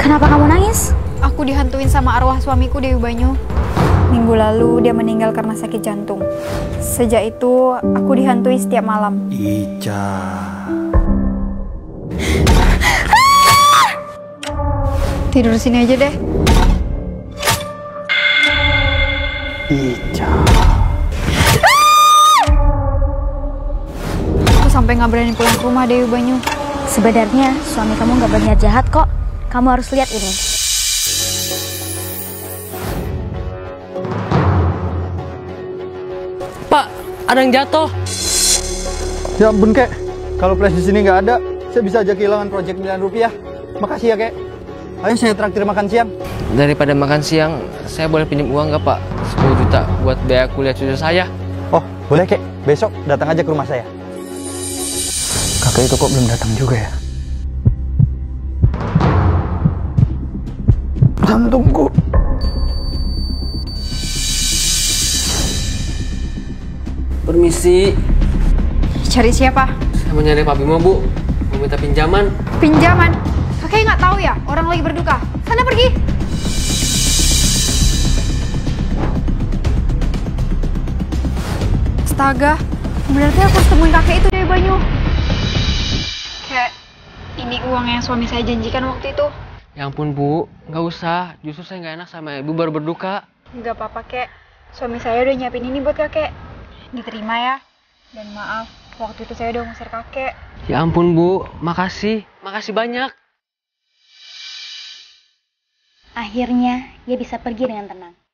Kenapa kamu nangis? Aku dihantuin sama arwah suamiku, Dewi Banyu. Minggu lalu dia meninggal karena sakit jantung. Sejak itu aku dihantui setiap malam. Ica. Tidur sini aja deh. Ica. Aku sampai nggak berani pulang ke rumah, Dewi Banyu. Sebenarnya suami kamu nggak berniat jahat kok. Kamu harus lihat ini. Pak, ada yang jatuh. Ya ampun kek, kalau flash di sini nggak ada, saya bisa aja kehilangan proyek miliaran rupiah. Makasih ya kek. Ayo saya traktir makan siang. Daripada makan siang, saya boleh pinjam uang nggak Pak? 10 juta buat biaya kuliah cucu saya. Oh boleh kek, besok datang aja ke rumah saya. Kakek itu kok belum datang juga ya? Jantungku. Permisi, Cari siapa? saya mau nyari Pak Bimo Bu. Mau minta pinjaman. Pinjaman? Kakek nggak tahu ya, orang lagi berduka. Sana pergi. Astaga, berarti aku harus temuin kakek itu, Dewi Banyu. Kek, ini uang yang suami saya janjikan waktu itu. Ya ampun Bu, nggak usah. Justru saya nggak enak sama Ibu baru berduka. Nggak apa-apa, Kek. Suami saya udah nyiapin ini buat kakek. Diterima ya. Dan maaf, waktu itu saya udah ngusir kakek. Ya ampun Bu, makasih. Makasih banyak. Akhirnya dia bisa pergi dengan tenang.